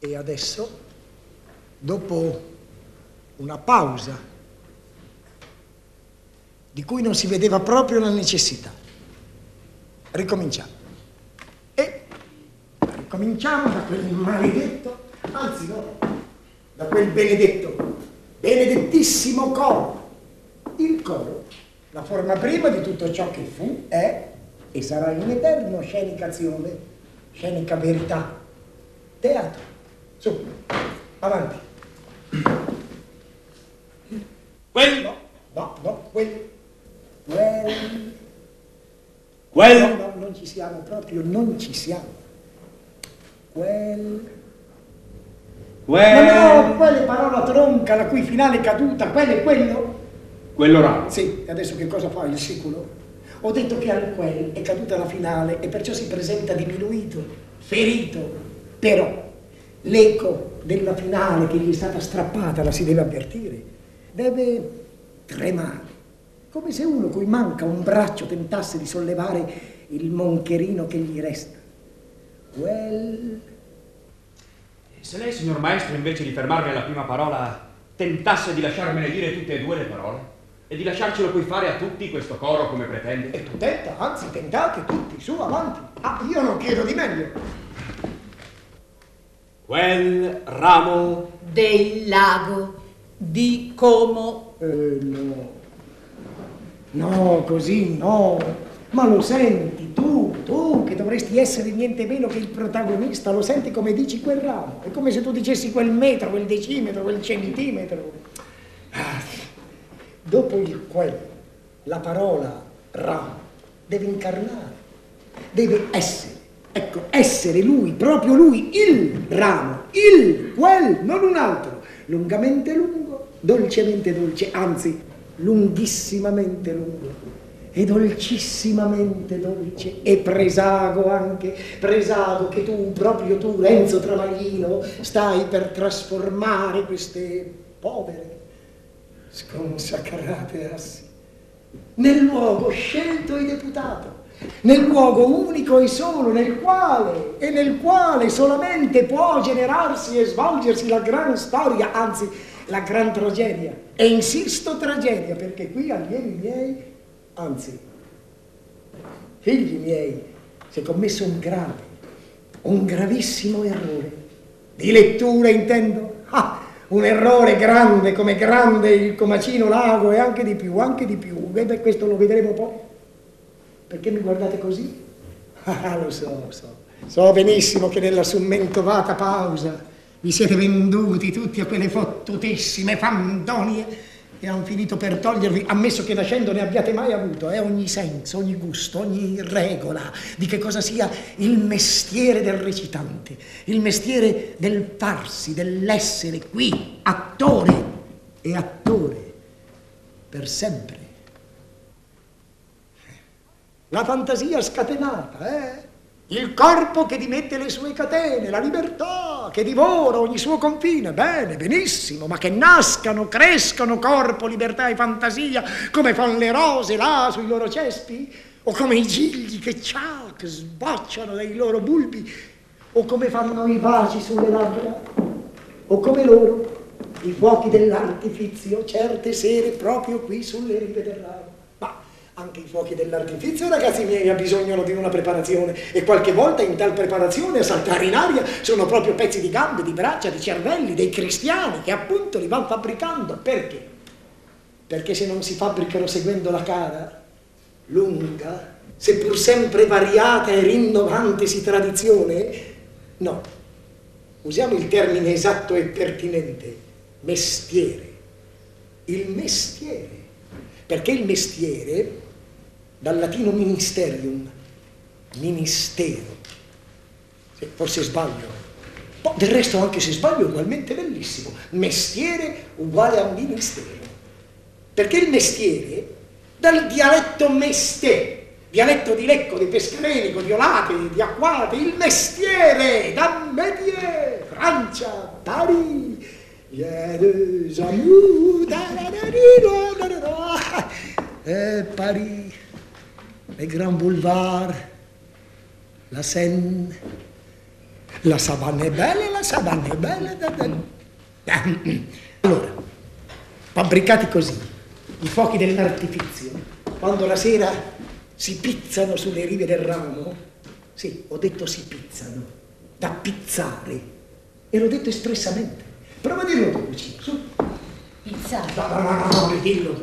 E adesso, dopo una pausa di cui non si vedeva proprio la necessità, ricominciamo. E ricominciamo da quel maledetto, anzi no, da quel benedettissimo coro. Il coro, la forma prima di tutto ciò che fu, è e sarà in eterno scenica azione, scenica verità, teatro. Su, avanti. Quello? No, quel. No, non ci siamo proprio, non ci siamo. Ma no, quella è parola tronca, la cui finale è caduta, quello è quello? Quello ramo. Sì, e adesso che cosa fa il siculo? Ho detto che al quel è caduta la finale e perciò si presenta diminuito, ferito. Però l'eco della finale che gli è stata strappata, la si deve avvertire, deve tremare, come se uno cui manca un braccio tentasse di sollevare il moncherino che gli resta. Se lei, signor maestro, invece di fermarmi alla prima parola, tentasse di lasciarmene dire tutte e due le parole, e di lasciarcelo poi fare a tutti questo coro come pretende? E tu tenta, anzi tentate tutti, su, avanti. Ah, io non chiedo di meglio. Quel ramo del lago di Como. No, così no. Ma lo senti, tu che dovresti essere niente meno che il protagonista, lo senti come dici quel ramo. È come se tu dicessi quel metro, quel decimetro, quel centimetro. Dopo il quel, la parola ramo deve incarnare, deve essere. Ecco, essere lui, proprio lui, il ramo, quel, non un altro. Lungamente lungo, dolcemente dolce, anzi, lunghissimamente lungo. E dolcissimamente dolce, e presago anche, presago che tu, proprio tu, Renzo Travaglino, stai per trasformare queste povere, sconsacrate assi nel luogo scelto e deputato, nel luogo unico e solo, nel quale solamente può generarsi e svolgersi la gran storia, anzi, la gran tragedia. E insisto tragedia, perché qui allievi miei, anzi, figli miei, si è commesso un gravissimo errore. Di lettura intendo. Un errore grande, come grande il Comacino Lago e anche di più. E questo lo vedremo poi. Perché mi guardate così? Lo so benissimo che nella summentovata pausa vi siete venduti tutti a quelle fottutissime fandonie e hanno finito per togliervi, ammesso che nascendo ne abbiate mai avuto, ogni senso, ogni gusto, ogni regola di che cosa sia il mestiere del recitante, il mestiere del farsi, dell'essere qui, attore per sempre. La fantasia scatenata, il corpo che dimette le sue catene, la libertà che divora ogni suo confine. Bene, benissimo, ma che nascano, crescano corpo, libertà e fantasia come fanno le rose là sui loro cespi, o come i gigli che sbocciano dai loro bulbi, o come fanno i baci sulle labbra, o come loro i fuochi dell'artifizio certe sere proprio qui sulle rive del Rano. Anche i fuochi dell'artifizio, ragazzi miei, abbisognano di una preparazione e qualche volta in tal preparazione a saltare in aria sono proprio pezzi di gambe, di braccia, di cervelli, dei cristiani che appunto li vanno fabbricando. Perché? Perché se non si fabbricano seguendo la cara, lunga, seppur sempre variata e rinnovantesi tradizione, no, usiamo il termine esatto e pertinente, mestiere. Il mestiere. Perché il mestiere, dal latino ministerium, ministero, forse sbaglio, del resto anche se sbaglio ugualmente bellissimo, mestiere uguale a ministero, perché il mestiere, dal dialetto meste, dialetto di Lecco, di Pescarenico, di Olate, di Acquate, il mestiere, da métier, Francia, Paris, il y a deux amours, Paris, les grands boulevards, la Seine, La savana è bella, la savana è bella. Allora, fabbricati così, i fuochi dell'artifizio, quando la sera si pizzano sulle rive del ramo, sì, ho detto si pizzano, da pizzare, e l'ho detto espressamente. Prova a dirlo tu, vicino, su. Pizzare. No, dillo.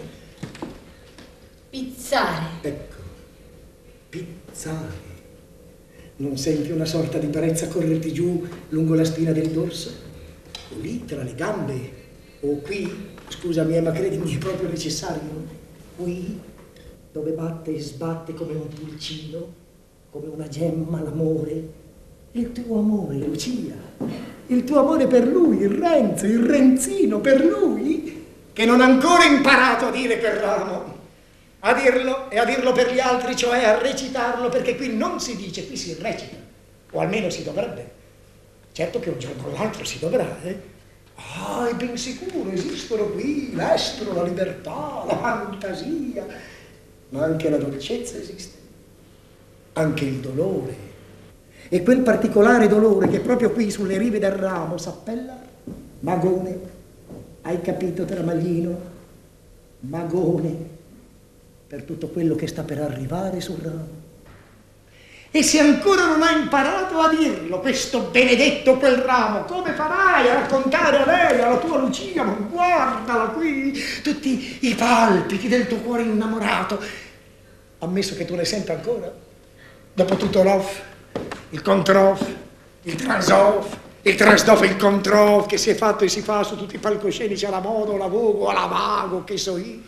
Pizzare. Ecco, pizzare. Non senti una sorta di brezza correrti giù lungo la spina del dorso? O lì, tra le gambe? O qui? Scusami, ma credimi, è proprio necessario? Qui, dove batte e sbatte come un pulcino, come una gemma l'amore? Il tuo amore, Lucia. Il tuo amore per lui, il Renzo, il Renzino, per lui, che non ha ancora imparato a dire quel ramo. A dirlo e a dirlo per gli altri, cioè a recitarlo, perché qui non si dice, qui si recita, o almeno si dovrebbe. Certo che un giorno o l'altro si dovrà, Ah, è ben sicuro, esistono qui l'estro, la libertà, la fantasia, ma anche la dolcezza esiste, anche il dolore. E quel particolare dolore che proprio qui sulle rive del ramo s'appella magone. Hai capito, Tramaglino? Magone. Per tutto quello che sta per arrivare sul ramo. E se ancora non hai imparato a dirlo, questo benedetto quel ramo, come farai a raccontare a lei, alla tua Lucia? Ma guardala qui, tutti i palpiti del tuo cuore innamorato. Ammesso che tu ne senta ancora, dopo tutto l'off, il controff, il transoff, il transdoff e il controff che si è fatto e si fa su tutti i palcoscenici alla moda, alla Vogo, alla Vago, che so io.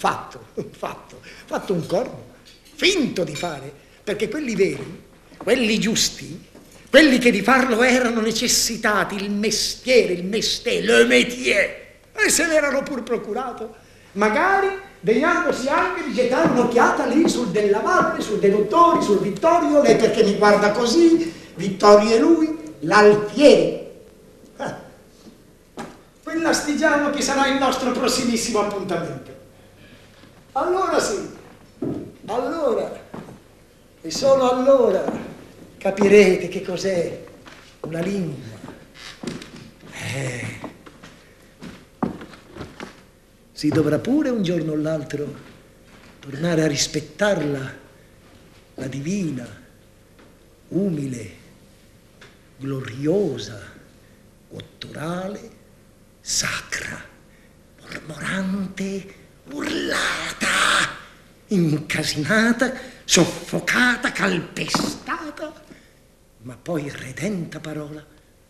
Fatto un corno, finto di fare, perché quelli veri, quelli giusti, quelli che di farlo erano necessitati, il mestiere, le métier, e se l'erano pur procurato, magari degnandosi anche di gettare un'occhiata lì sul Della Valle, sul De Dottori, sul Vittorio, lei perché mi guarda così, Vittorio e lui, l'Alfieri. Quell'astigiano che sarà il nostro prossimissimo appuntamento. Allora sì, allora, e solo allora capirete che cos'è una lingua. Si dovrà pure un giorno o l'altro tornare a rispettarla, la divina, umile, gloriosa, gutturale, sacra, mormorante, urlata, incasinata, soffocata, calpestata, ma poi redenta parola.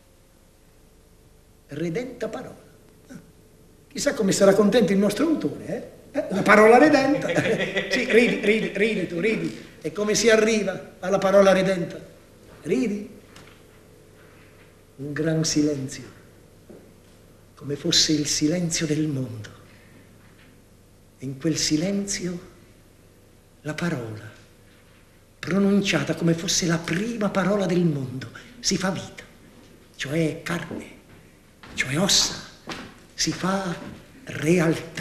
Redenta parola. Chissà come sarà contento il nostro autore, La parola redenta. Sì, ridi tu, ridi. E come si arriva alla parola redenta? Ridi. Un gran silenzio, come fosse il silenzio del mondo. E in quel silenzio la parola, pronunciata come fosse la prima parola del mondo, si fa vita, cioè carne, cioè ossa, si fa realtà.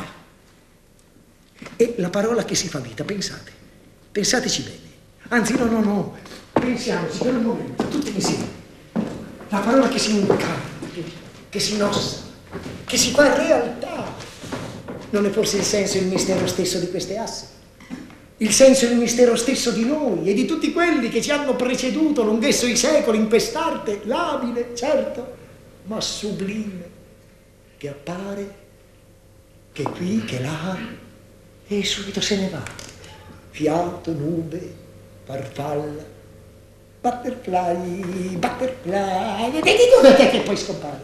E la parola che si fa vita, pensateci bene. Anzi, no, pensiamoci per un momento, tutti insieme. La parola che si incarna, che si innossa, che si fa realtà. Non è forse il senso e il mistero stesso di queste assi? Il senso e il mistero stesso di noi e di tutti quelli che ci hanno preceduto lunghesso i secoli in quest'arte labile, certo, ma sublime, che appare, che qui, che là, e subito se ne va. Fiato, nube, farfalla, butterfly, vedi dov'è che poi scompare?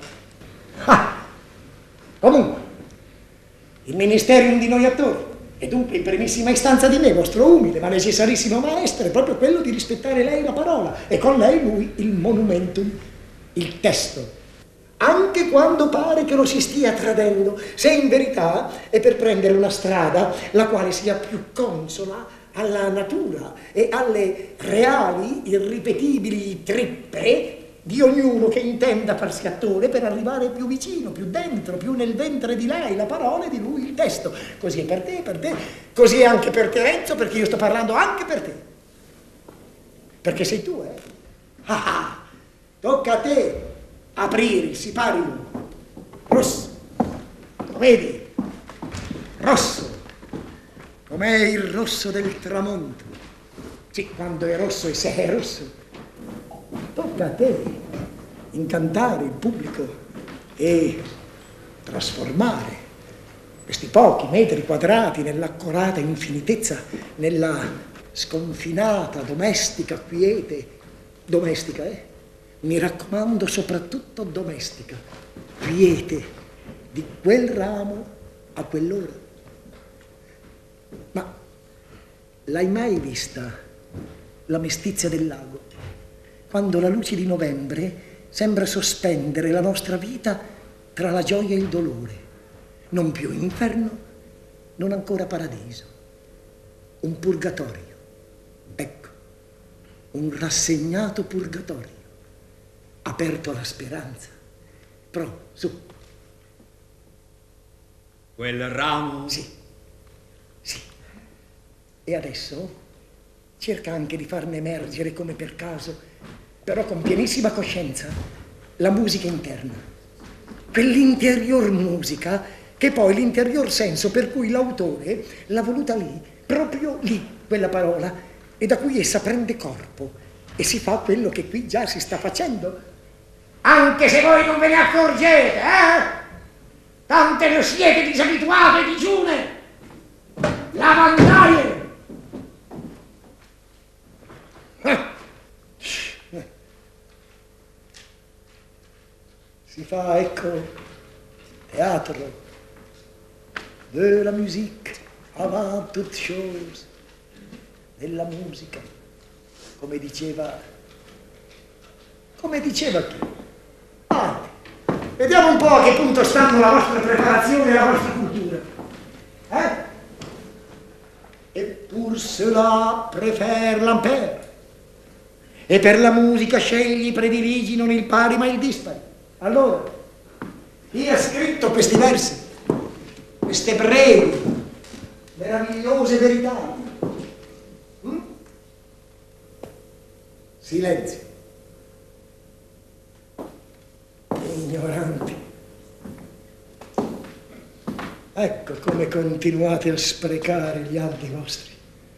Comunque, il ministerium di noi attori, e dunque in primissima istanza di me, vostro umile ma necessarissimo maestro, è proprio quello di rispettare lei la parola, e con lei lui il monumentum, il testo. Anche quando pare che lo si stia tradendo, se in verità è per prendere una strada la quale sia più consona alla natura e alle reali, irripetibili trippe di ognuno che intenda farsi attore per arrivare più vicino, più dentro, più nel ventre di lei la parola e di lui il testo. Così è per te, così è anche per te, Renzo, perché io sto parlando anche per te. Perché sei tu, tocca a te aprire il sipario rosso. Lo vedi? Rosso. Com'è il rosso del tramonto. Sì, quando è rosso e se è rosso. Tocca a te incantare il pubblico e trasformare questi pochi metri quadrati nell'accorata infinitezza, nella sconfinata, domestica quiete. Domestica, mi raccomando, soprattutto domestica, quiete di quel ramo a quell'ora. Ma l'hai mai vista la mestizia del lago? Quando la luce di novembre sembra sospendere la nostra vita tra la gioia e il dolore. Non più inferno, non ancora paradiso. Un purgatorio. Ecco, un rassegnato purgatorio. Aperto alla speranza. Prova, su. Quel ramo? Sì, sì. E adesso cerca anche di farne emergere, come per caso, però con pienissima coscienza, la musica interna. Quell'interior musica che poi l'interior senso per cui l'autore l'ha voluta lì, proprio lì, quella parola, e da cui essa prende corpo e si fa quello che qui già si sta facendo. Anche se voi non ve ne accorgete, Tante ne siete disabituate, digiune, lavandaie. Si fa, ecco, teatro, de la musique avant toute chose, della musica, come diceva chi? Ah, vediamo un po' a che punto stanno la vostra preparazione e la vostra cultura. Et pour cela préfère l'ampère. E per la musica scegli, prediligi non il pari ma il dispari. Allora, chi ha scritto questi versi, queste brevi, meravigliose verità? Silenzio. Ignoranti. Ecco come continuate a sprecare gli anni vostri.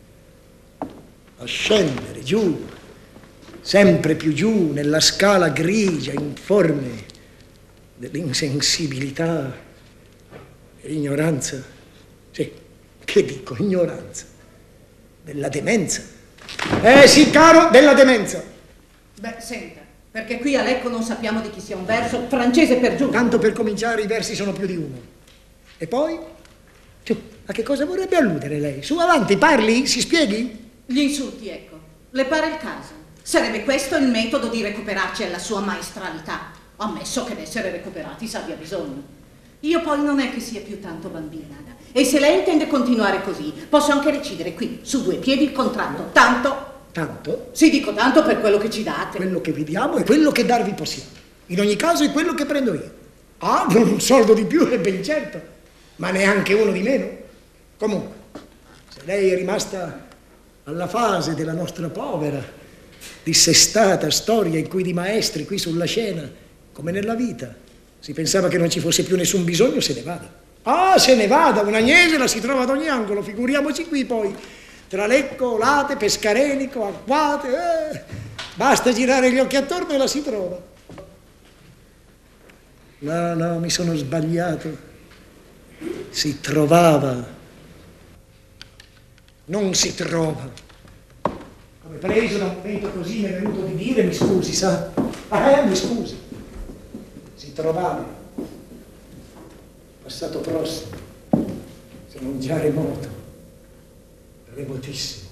A scendere giù, sempre più giù, nella scala grigia, informe dell'insensibilità e ignoranza. Sì, che dico, ignoranza. Della demenza. Sì, caro, della demenza. Beh, senta, perché qui a Lecco non sappiamo di chi sia un verso, francese per giù. Tanto per cominciare i versi sono più di uno. E poi? A che cosa vorrebbe alludere lei? Su, avanti, parli, si spieghi? Gli insulti, ecco. Le pare il caso? Sarebbe questo il metodo di recuperarci alla sua maestralità, ammesso che d'essere recuperati si abbia bisogno. Io poi non è che sia più tanto bambina, e se lei intende continuare così, posso anche recidere qui, su 2 piedi, il contratto. Tanto? Tanto? Sì, dico tanto per quello che ci date. Quello che vi diamo è quello che darvi possiamo. In ogni caso è quello che prendo io. Ah, non un soldo di più, è ben certo, ma neanche uno di meno. Comunque, se lei è rimasta alla fase della nostra povera, dissestata storia in cui di maestri qui sulla scena, come nella vita, si pensava che non ci fosse più nessun bisogno, se ne vada. Ah, se ne vada, un'Agnese la si trova ad ogni angolo, figuriamoci qui poi, tra Lecco, Late, Pescarenico, Acquate, basta girare gli occhi attorno e la si trova. No, mi sono sbagliato. Si trovava, non si trova. Come preso da un momento così mi è venuto di dire, mi scusi, sa? Mi scusi. Si trovava, passato prossimo, se non già remoto, remotissimo.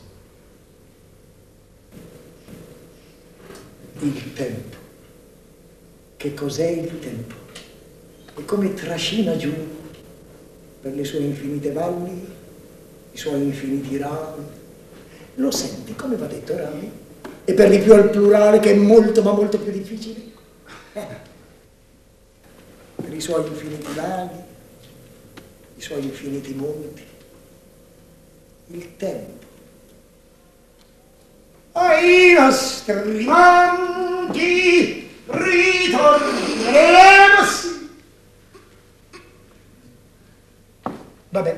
Il tempo. Che cos'è il tempo? E come trascina giù per le sue infinite valli, i suoi infiniti rami. Lo senti come va detto rami? E per di più al plurale, che è molto ma molto più difficile. Per i suoi infiniti laghi, i suoi infiniti monti, il tempo. Ai nostri manchi ritorneremo sì. Vabbè,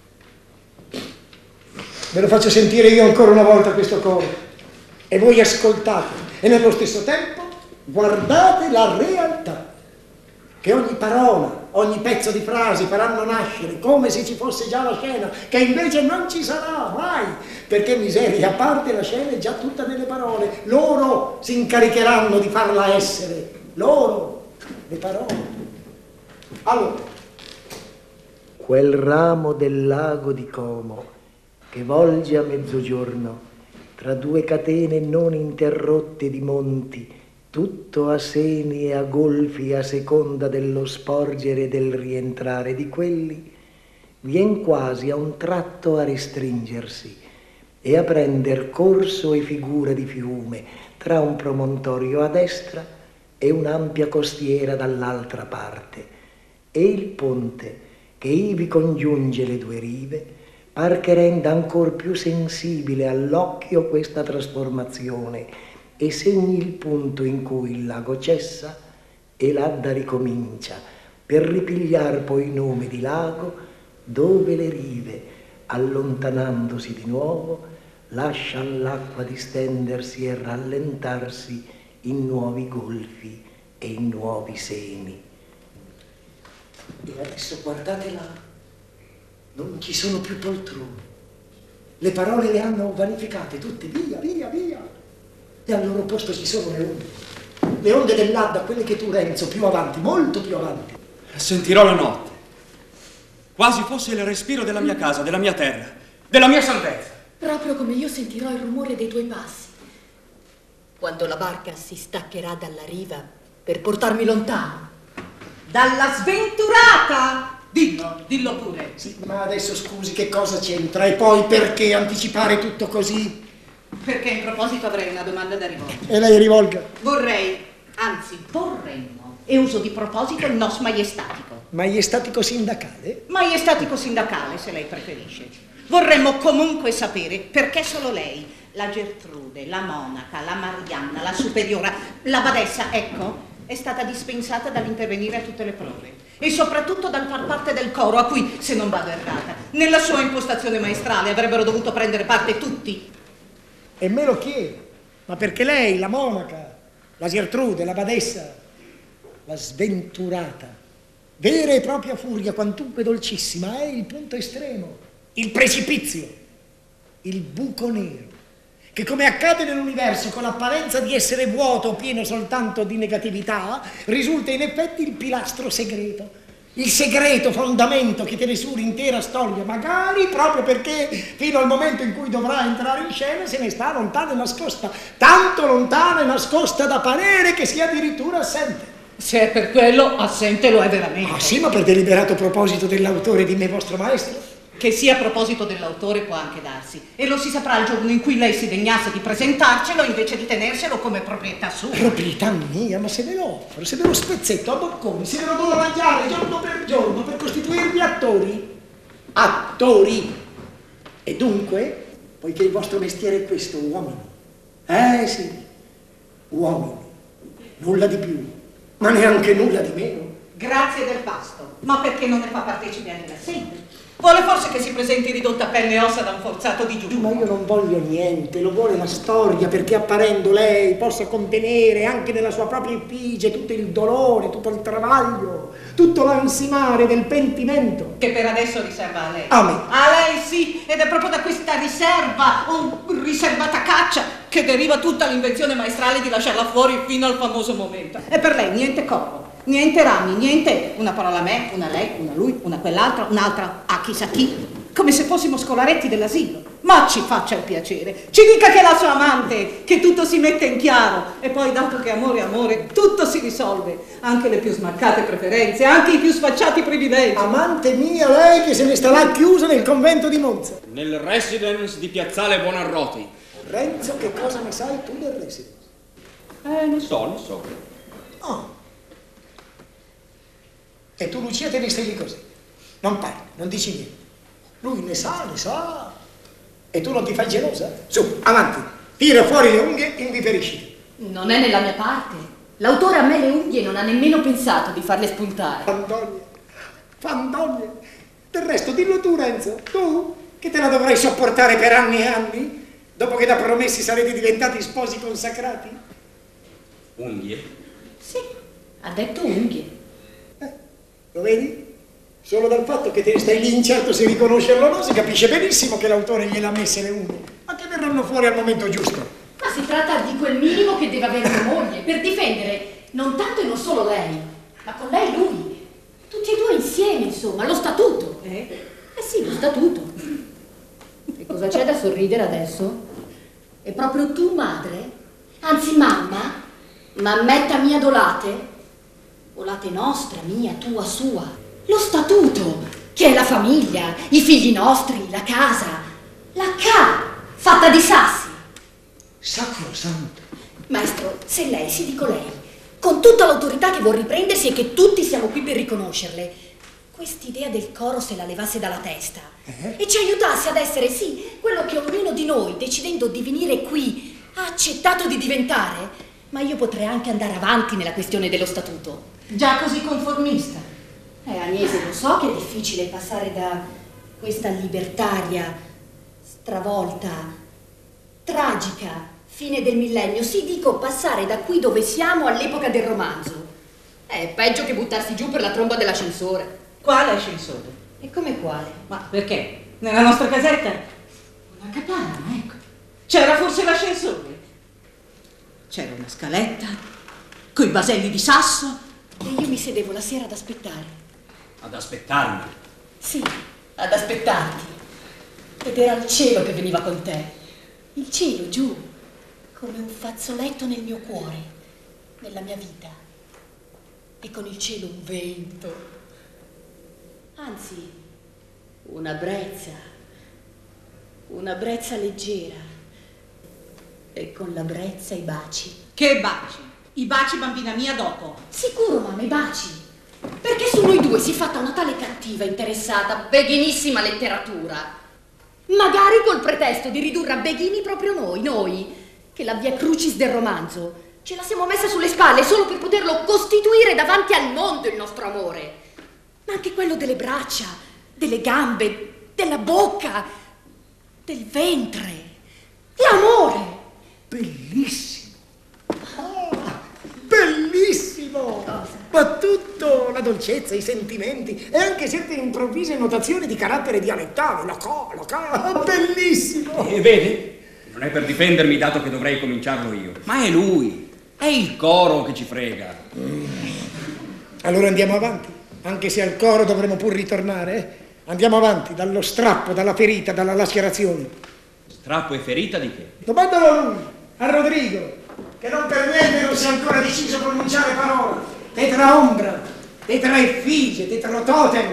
ve lo faccio sentire io ancora una volta questo coro e voi ascoltate e nello stesso tempo guardate la realtà che ogni parola, ogni pezzo di frase faranno nascere come se ci fosse già la scena, che invece non ci sarà mai, perché miseria, a parte la scena è già tutta nelle parole. Loro si incaricheranno di farla essere, loro, le parole. Allora, quel ramo del lago di Como che volge a mezzogiorno tra due catene non interrotte di monti, tutto a seni e a golfi a seconda dello sporgere e del rientrare di quelli, vien quasi a un tratto a restringersi e a prender corso e figura di fiume tra un promontorio a destra e un'ampia costiera dall'altra parte, e il ponte che ivi congiunge le due rive par che renda ancor più sensibile all'occhio questa trasformazione e segni il punto in cui il lago cessa e l'Adda ricomincia, per ripigliar poi nome di lago, dove le rive, allontanandosi di nuovo, lascian l'acqua distendersi e rallentarsi in nuovi golfi e in nuovi seni. E adesso guardate là, non ci sono più poltrone, le parole le hanno vanificate tutte, via, via, via. E al loro posto ci sono le onde dell'Adda, quelle che tu, Renzo, più avanti, molto più avanti. Sentirò la notte, quasi fosse il respiro della mia casa, della mia terra, della mia salvezza. Proprio come io sentirò il rumore dei tuoi passi, quando la barca si staccherà dalla riva per portarmi lontano. Dalla sventurata! Dillo pure. Sì, ma adesso scusi, che cosa c'entra? E poi perché anticipare tutto così? Perché in proposito avrei una domanda da rivolgere. E lei rivolga. Vorrei, anzi vorremmo, e uso di proposito il nos maiestatico. Maiestatico sindacale? Maiestatico sindacale, se lei preferisce. Vorremmo comunque sapere perché solo lei, la Gertrude, la monaca, la Marianna, la superiora, la badessa, ecco, è stata dispensata dall'intervenire a tutte le prove e soprattutto dal far parte del coro a cui, se non vado errata, nella sua impostazione maestrale avrebbero dovuto prendere parte tutti. E me lo chiedo, ma perché lei, la monaca, la Gertrude, la badessa, la sventurata, vera e propria furia, quantunque dolcissima, è il punto estremo, il precipizio, il buco nero, che come accade nell'universo con l'apparenza di essere vuoto o pieno soltanto di negatività, risulta in effetti il pilastro segreto. Il segreto fondamento che tiene su l'intera storia, magari proprio perché fino al momento in cui dovrà entrare in scena se ne sta lontana e nascosta, tanto lontana e nascosta da parere che sia addirittura assente. Se è per quello, assente lo è veramente. Ah sì, ma per deliberato proposito dell'autore di me vostro maestro? Che sia a proposito dell'autore può anche darsi, e lo si saprà il giorno in cui lei si degnasse di presentarcelo invece di tenerselo come proprietà sua. Proprietà mia? Ma se ve lo offro, se ve lo spezzetto a bocconi, se ve lo do da mangiare giorno per costituirvi attori? Attori! E dunque, poiché il vostro mestiere è questo, uomini, sì, uomini, nulla di più, ma neanche nulla di meno. Grazie del pasto, ma perché non ne fa partecipe anche la sede? Vuole forse che si presenti ridotta a pelle e ossa da un forzato di giù? Ma io non voglio niente, lo vuole la storia, perché apparendo lei possa contenere anche nella sua propria effigie tutto il dolore, tutto il travaglio, tutto l'ansimare del pentimento. Che per adesso riserva a lei. A me. A lei sì, ed è proprio da questa riserva, o riservata caccia, che deriva tutta l'invenzione maestrale di lasciarla fuori fino al famoso momento. E per lei niente corpo. Niente rami, niente una parola a me, una a lei, una a lui, una a quell'altra, un'altra a chissà chi, come se fossimo scolaretti dell'asilo. Ma ci faccia il piacere, ci dica che è la sua amante, che tutto si mette in chiaro, e poi dato che amore è amore, tutto si risolve, anche le più smaccate preferenze, anche i più sfacciati privilegi. Amante mia, lei che se ne starà chiusa nel convento di Monza. Nel residence di Piazzale Buonarroti. Renzo, che cosa ne sai tu del residence? Ne so. Oh. E tu, Lucia, te ne stai lì così. Non parli, non dici niente. Lui ne sa. E tu non ti fai gelosa? Su, avanti, tira fuori le unghie e inviperisci. Non è nella mia parte. L'autore a me le unghie non ha nemmeno pensato di farle spuntare. Fandonie, fandonie. Del resto, dillo tu, Renzo, tu che te la dovrai sopportare per anni e anni, dopo che da promessi sarete diventati sposi consacrati. Unghie? Sì, ha detto unghie. Lo vedi? Solo dal fatto che te ne stai lì incerto se riconoscerlo o no, si capisce benissimo che l'autore gliel'ha messe le unghie, ma che verranno fuori al momento giusto. Ma si tratta di quel minimo che deve avere una moglie per difendere non tanto e non solo lei, ma con lei lui. Tutti e due insieme, insomma, lo statuto. Eh sì, lo statuto. E cosa c'è da sorridere adesso? È proprio tu madre? Anzi mamma? Mammetta mia dolate? O late nostra, mia, tua, sua? Lo statuto, che è la famiglia, i figli nostri, la casa. La fatta di sassi. Sacrosanto. Maestro, se lei, si dico lei, con tutta l'autorità che vuol riprendersi e che tutti siamo qui per riconoscerle, quest'idea del coro se la levasse dalla testa e ci aiutasse ad essere, sì, quello che ognuno di noi, decidendo di venire qui, ha accettato di diventare, ma io potrei anche andare avanti nella questione dello statuto. Già così conformista. Agnese, lo so che è difficile passare da questa libertaria, stravolta, tragica fine del millennio, sì, dico passare da qui dove siamo all'epoca del romanzo. È peggio che buttarsi giù per la tromba dell'ascensore. Quale ascensore? E come quale? Ma perché? Nella nostra casetta? Una capanna, ecco. C'era forse l'ascensore? C'era una scaletta, coi baselli di sasso. E io mi sedevo la sera ad aspettare. Ad aspettarmi? Sì, ad aspettarti. Ed era il cielo che veniva con te. Il cielo giù, come un fazzoletto nel mio cuore, nella mia vita. E con il cielo un vento. Anzi, una brezza leggera. E con la brezza i baci. Che baci? I baci, bambina mia, dopo. Sicuro, mamma, i baci. Perché su noi due si è fatta una tale cattiva, interessata, beghinissima letteratura. Magari col pretesto di ridurre a beghini proprio noi, che la via crucis del romanzo ce la siamo messa sulle spalle solo per poterlo costituire davanti al mondo il nostro amore. Ma anche quello delle braccia, delle gambe, della bocca, del ventre. L'amore. Bellissimo. Bellissimo! Cosa? Ma tutto, la dolcezza, i sentimenti e anche certe improvvise notazioni di carattere dialettale. La ca, bellissimo! E vede? Non è per difendermi, dato che dovrei cominciarlo io. Ma è lui! È il coro che ci frega. Allora andiamo avanti, anche se al coro dovremo pur ritornare. Andiamo avanti, dallo strappo, dalla ferita, dalla lacerazione. Strappo e ferita di che? Domandalo a lui, a Rodrigo, che non per niente non si è ancora deciso a pronunciare parola. Tetra ombra, tetra effigie, tetra totem.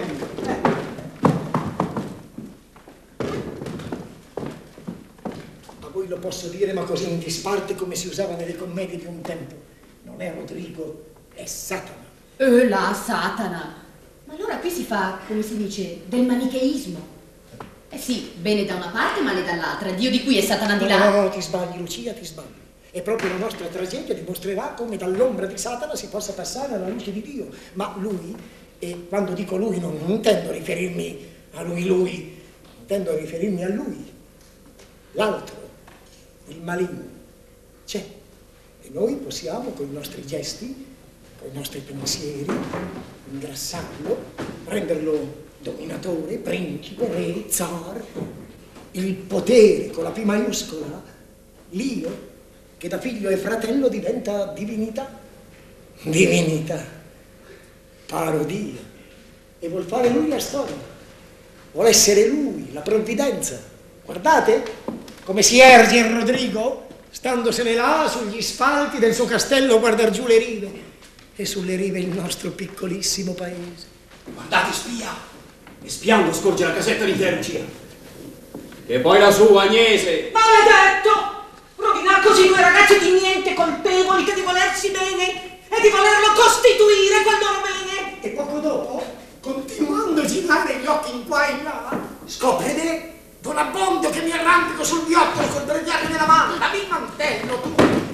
A voi lo posso dire, ma così in disparte come si usava nelle commedie di un tempo. Non è Rodrigo, è Satana. La Satana. Ma allora qui si fa, come si dice, del manicheismo. Eh sì, bene da una parte, male dall'altra. Dio di qui e Satana di là. No, ti sbagli, Lucia, ti sbagli. E proprio la nostra tragedia dimostrerà come dall'ombra di Satana si possa passare alla luce di Dio. Ma lui, e quando dico lui non intendo riferirmi a lui, intendo riferirmi a lui. L'altro, il maligno, c'è. E noi possiamo, con i nostri gesti, con i nostri pensieri, ingrassarlo, renderlo dominatore, principe, re, zar, il potere con la P maiuscola, l'io, che da figlio e fratello diventa divinità. Divinità, parodia. E vuol fare lui la storia. Vuol essere lui, la provvidenza. Guardate come si erge il Rodrigo, standosene là sugli spalti del suo castello a guardar giù le rive. E sulle rive il nostro piccolissimo paese. Guardate, spia! E spiando scorge la casetta di te, Lucia. E poi la sua, Agnese! Maledetto! Rovinar così due ragazzi di niente colpevoli che di volersi bene e di volerlo costituire quel loro bene. E poco dopo, continuando a girare gli occhi in qua e in là, scopre Don Abbondio che mi arrampico sul viottolo col breviario nella mano. Dammi il mantello, tu!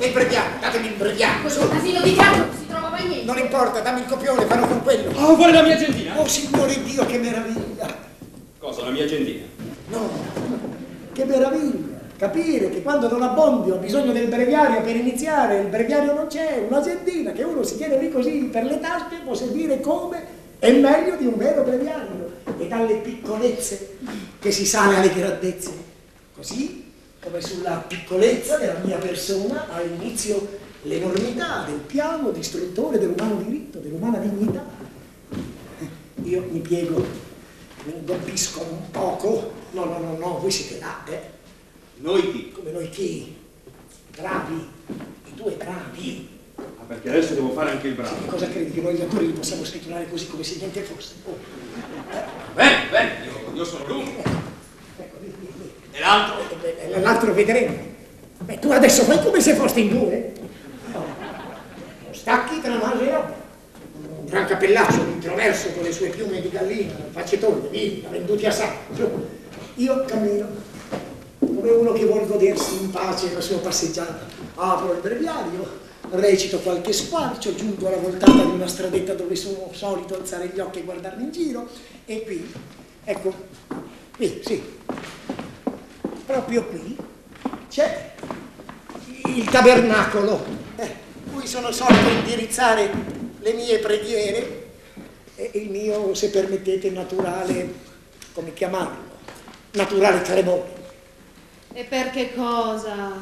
E il breviario, datemi il breviario. Questo casino di teatro non si trova mai niente. Non importa, dammi il copione, farò con quello. Oh, vuole la mia agendina? Oh, Signore Dio, che meraviglia. Cosa, la mia agendina? No, che meraviglia. Capire che quando non abbondi ho bisogno del breviario per iniziare, il breviario non c'è, un'agendina che uno si tiene lì così per le tasche può servire come è meglio di un vero breviario. E dalle piccolezze che si sale alle grandezze. Così come sulla piccolezza della mia persona ha inizio l'enormità del piano distruttore dell'umano diritto, dell'umana dignità. Io mi piego, mi ingobisco un poco. No, voi siete là, Noi chi? Come noi chi? Bravi, i due bravi. Ah, perché adesso devo fare anche il bravo. Che cosa credi che noi gli attori li possiamo stritolare così come se niente fosse? Oh. Bene, io sono lui. Ecco, lì. E l'altro? L'altro vedremo. Beh, tu adesso fai come se foste in due. No. Stacchi tra naso e labbra. Un gran cappellaccio, un introverso con le sue piume di gallina, faccetone, via, venduti a sacco. Io cammino come uno che vuol godersi in pace la sua passeggiata. Apro il breviario, recito qualche squarcio, giungo alla voltata di una stradetta dove sono solito alzare gli occhi e guardarmi in giro, e qui, ecco, qui, sì, proprio qui, c'è il tabernacolo, cui sono solito indirizzare le mie preghiere e il mio, se permettete, naturale, come chiamarlo, naturale tremore. E per che cosa?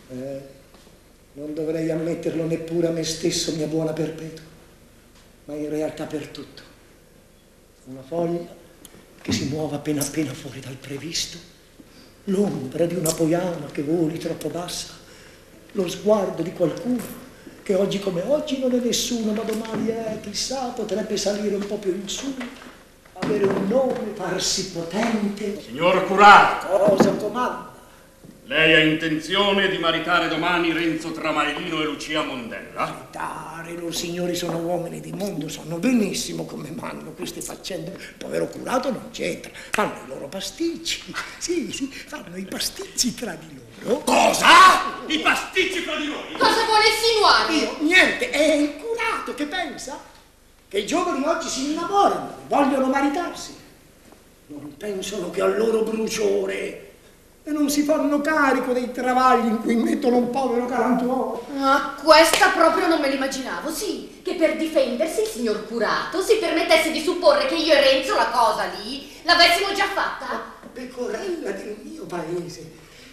Non dovrei ammetterlo neppure a me stesso, mia buona Perpetua, ma in realtà per tutto. Una foglia che si muove appena fuori dal previsto, l'ombra di una poiana che voli troppo bassa, lo sguardo di qualcuno che oggi come oggi non è nessuno, ma domani è, chissà, potrebbe salire un po' più in su, avere un nome, farsi potente. Signor Curato, Cosa comanda? lei ha intenzione di maritare domani Renzo Tramaelino e Lucia Mondella? Dare, loro signori sono uomini di mondo, sanno benissimo come vanno queste faccende. Il povero Curato non c'entra, fanno i loro pasticci, sì, fanno i pasticci tra di loro. Cosa? I pasticci fra di noi? Cosa vuole insinuare? Io, niente, è il Curato che pensa che i giovani oggi si innamorano, vogliono maritarsi. Non pensano che al loro bruciore e non si fanno carico dei travagli in cui mettono un povero galantuomo. Ah, questa proprio non me l'immaginavo, sì, che per difendersi il signor Curato si permettesse di supporre che io e Renzo la cosa lì l'avessimo già fatta. Pecorella del mio paese,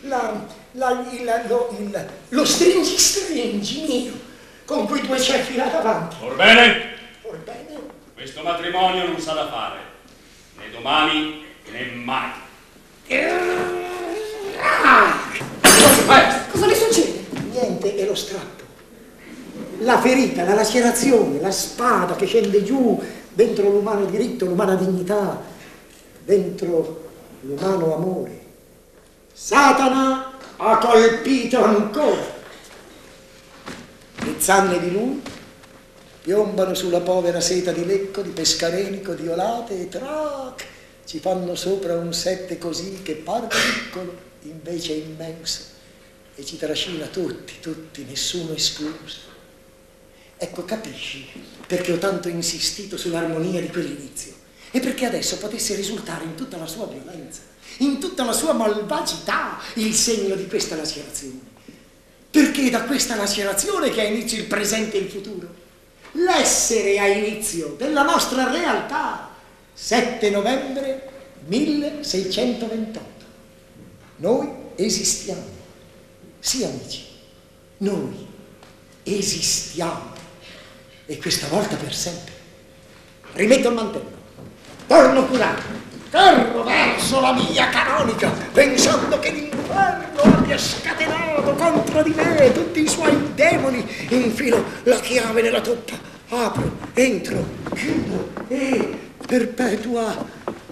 lo stringi mio, con quei due ceffi là davanti. Orbene, Orbene, questo matrimonio non sa da fare, né domani né mai. Cosa le succede? niente, è lo strappo. La ferita, la lacerazione, la spada che scende giù dentro l'umano diritto, l'umana dignità, dentro l'umano amore. Satana ha colpito ancora. Le zanne di lui piombano sulla povera seta di Lecco, di Pescarenico, di Olate e trac, ci fanno sopra un sette così che pare piccolo, invece è immenso, e ci trascina tutti, nessuno escluso. Ecco, capisci perché ho tanto insistito sull'armonia di quell'inizio e perché adesso potesse risultare in tutta la sua violenza, in tutta la sua malvagità, il segno di questa lacerazione. Perché è da questa lacerazione che ha inizio il presente e il futuro. L'essere ha inizio della nostra realtà. 7 novembre 1628. Noi esistiamo. Sì, amici, noi esistiamo. E questa volta per sempre. Rimetto il mantello. Torno curato. Corro verso la mia canonica, pensando che l'inferno abbia scatenato contro di me tutti i suoi demoni. Infilo la chiave nella toppa, apro, entro, chiudo e perpetua.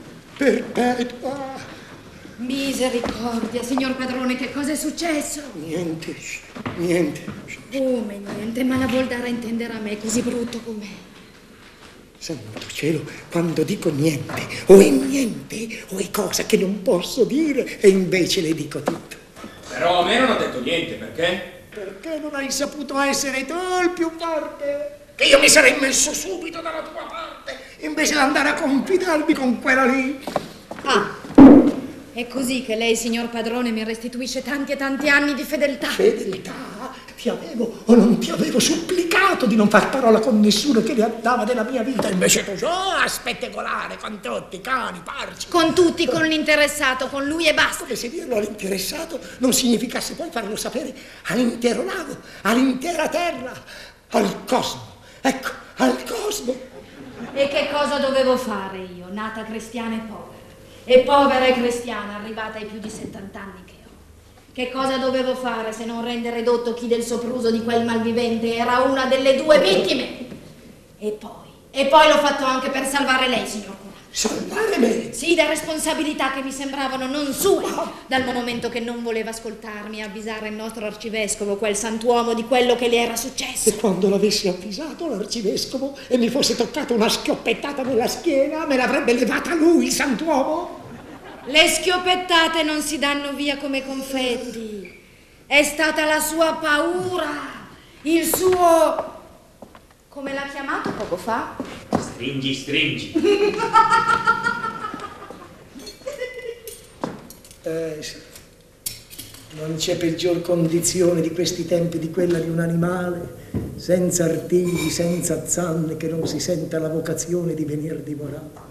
Misericordia, signor padrone, che cosa è successo? Niente. Come niente? Ma la vuol dare a intendere a me così brutto com'è? Santo cielo, quando dico niente, o è niente, o è cosa che non posso dire, e invece le dico tutto. Però a me non ha detto niente, perché? Perché non hai saputo essere tu il più forte? Che io mi sarei messo subito dalla tua parte, invece di andare a confidarmi con quella lì. Ah, è così che lei, signor padrone, mi restituisce tanti e tanti anni di fedeltà. Fedeltà? Ti avevo o non ti avevo supplicato di non far parola con nessuno che ne andava della mia vita, invece tu a spettegolare con tutti, cani, parci. Con tutti, con l'interessato, con lui e basta. Come se dirlo all'interessato non significasse poi farlo sapere all'intero lago, all'intera terra, al cosmo. Ecco, al cosmo. E che cosa dovevo fare io, nata cristiana e povera e cristiana, arrivata ai più di 70 anni che ho? Che cosa dovevo fare se non rendere edotto chi del sopruso di quel malvivente era una delle due vittime? E poi l'ho fatto anche per salvare lei, signor Curato. Salvare me? Sì, da responsabilità che mi sembravano non sue, dal momento che non voleva ascoltarmi e avvisare il nostro arcivescovo, quel santuomo, di quello che le era successo. E quando l'avessi avvisato l'arcivescovo e mi fosse toccata una schioppettata nella schiena, me l'avrebbe levata lui, il santuomo? Le schioppettate non si danno via come confetti. È stata la sua paura, il suo... come l'ha chiamato poco fa? Stringi, stringi. Sì. Non c'è peggior condizione di questi tempi di quella di un animale, senza artigli, senza zanne, che non si senta la vocazione di venir divorato.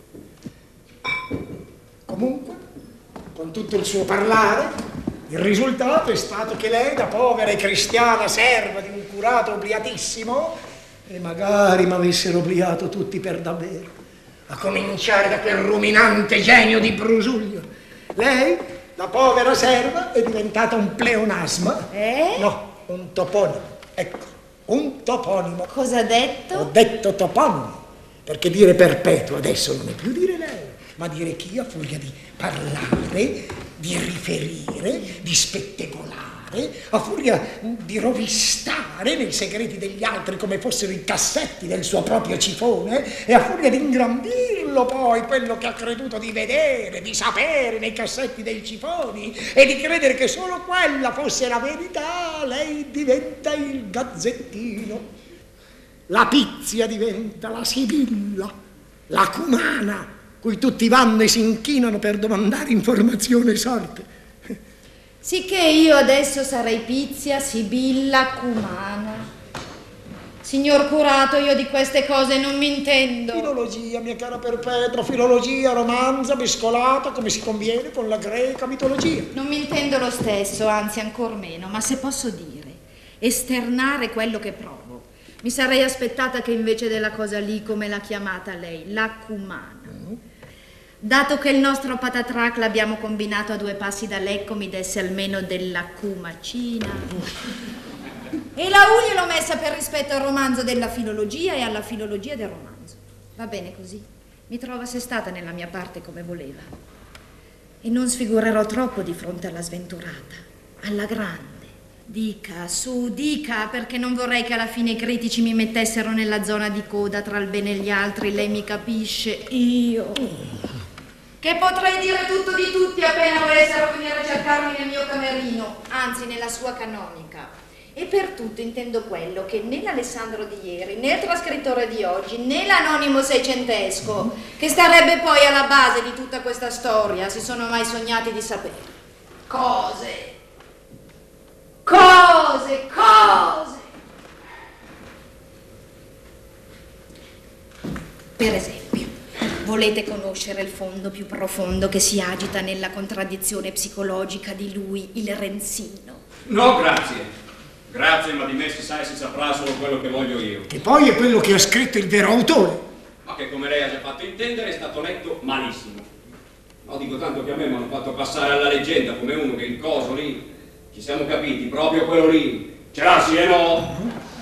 Comunque, con tutto il suo parlare, il risultato è stato che lei, da povera e cristiana serva di un curato obliatissimo, e magari mi avessero obliato tutti per davvero, a cominciare da quel ruminante genio di Brusuglio, lei, da povera serva, è diventata un pleonasma. No, un toponimo. Ecco, un toponimo. Cosa ha detto? Ho detto toponimo, perché dire perpetuo adesso non è più dire lei, ma dire chi, a furia di parlare, di riferire, di spettegolare, a furia di rovistare nei segreti degli altri come fossero i cassetti del suo proprio cifone, e a furia di ingrandirlo poi quello che ha creduto di vedere, di sapere nei cassetti dei cifoni, e di credere che solo quella fosse la verità, lei diventa il gazzettino. La Pizia diventa la Sibilla, la Cumana, cui tutti vanno e si inchinano per domandare informazioni e sorte. Sicché io adesso sarei Pizia, Sibilla, Cumana. Signor Curato, io di queste cose non mi intendo. Filologia, mia cara Perpetua, filologia, romanza, mescolata, come si conviene con la greca mitologia. Non mi intendo lo stesso, anzi ancor meno, ma se posso dire, esternare quello che provo. Mi sarei aspettata che invece della cosa lì, come l'ha chiamata lei, la Cumana. Dato che il nostro patatrac l'abbiamo combinato a 2 passi da Lecco, mi desse almeno della Cumacina. E la U gliel'ho messa per rispetto al romanzo della filologia e alla filologia del romanzo. Va bene così. Mi trovo assestata nella mia parte come voleva. E non sfigurerò troppo di fronte alla sventurata, alla grande. Dica, su, dica, perché non vorrei che alla fine i critici mi mettessero nella zona di coda tra il bene e gli altri. Lei mi capisce? Io... che potrei dire tutto di tutti appena volessero venire a cercarmi nel mio camerino, anzi nella sua canonica. E per tutto intendo quello che né l'Alessandro di ieri, né il trascrittore di oggi, né l'anonimo seicentesco, che starebbe poi alla base di tutta questa storia, si sono mai sognati di sapere. Cose. Per esempio, volete conoscere il fondo più profondo che si agita nella contraddizione psicologica di lui, il Renzino? No, grazie. Grazie, ma di me si sa e si saprà solo quello che voglio io. Che poi è quello che ha scritto il vero autore. Ma che, come lei ha già fatto intendere, è stato letto malissimo. No, dico tanto che a me mi hanno fatto passare alla leggenda come uno che il coso lì, ci siamo capiti, proprio quello lì, ce l'ha sì e no?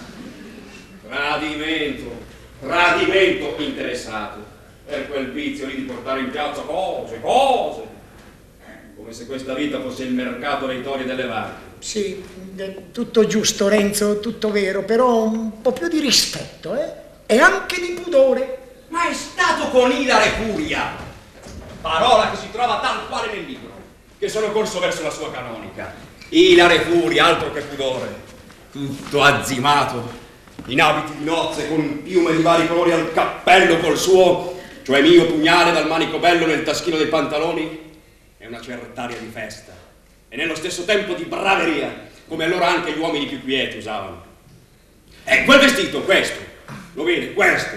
Tradimento interessato, per quel vizio lì di portare in piazza cose, come se questa vita fosse il mercato dei tori e delle vacche. Sì, tutto giusto Renzo, tutto vero, però un po' più di rispetto, e anche di pudore. Ma è stato con ilare furia, parola che si trova tal quale nel libro, che sono corso verso la sua canonica. Ilare furia, altro che pudore. Tutto azzimato, in abiti di nozze, con piume di vari colori al cappello, col suo, cioè mio, pugnale dal manico bello nel taschino dei pantaloni, e una certaria di festa, e nello stesso tempo di braveria, come allora anche gli uomini più quieti usavano. E quel vestito, questo, lo vede, questo,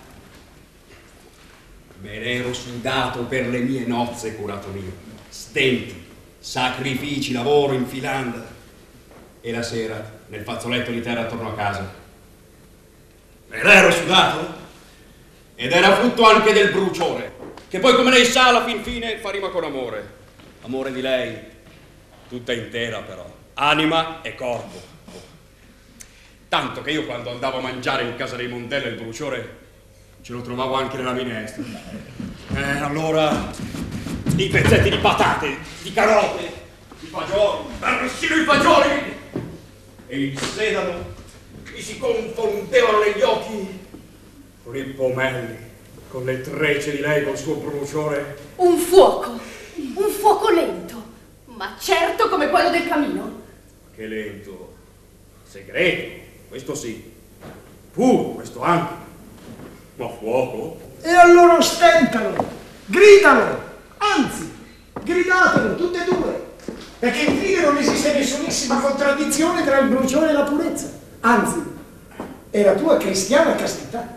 me l'ero sudato per le mie nozze, curato mio, stenti, sacrifici, lavoro in filanda, e la sera nel fazzoletto di terra attorno a casa. Me l'ero sudato, ed era frutto anche del bruciore, che poi, come lei sa, alla fin fine fa rima con amore. Amore di lei, tutta intera però, anima e corpo. Tanto che io, quando andavo a mangiare in casa dei Montella, il bruciore ce lo trovavo anche nella minestra. Allora i pezzetti di patate, di carote, i fagioli, persino i fagioli e il sedano mi si confondevano negli occhi con i pomelli, con le trecce di lei, col suo bruciore. Un fuoco lento, ma certo come quello del camino. Che lento, segreto, questo sì, puro, questo anche, ma fuoco? E allora ostentalo, gridalo, anzi, gridatelo tutte e due, perché infine non esiste nessunissima contraddizione tra il bruciore e la purezza, anzi, è la tua cristiana castità.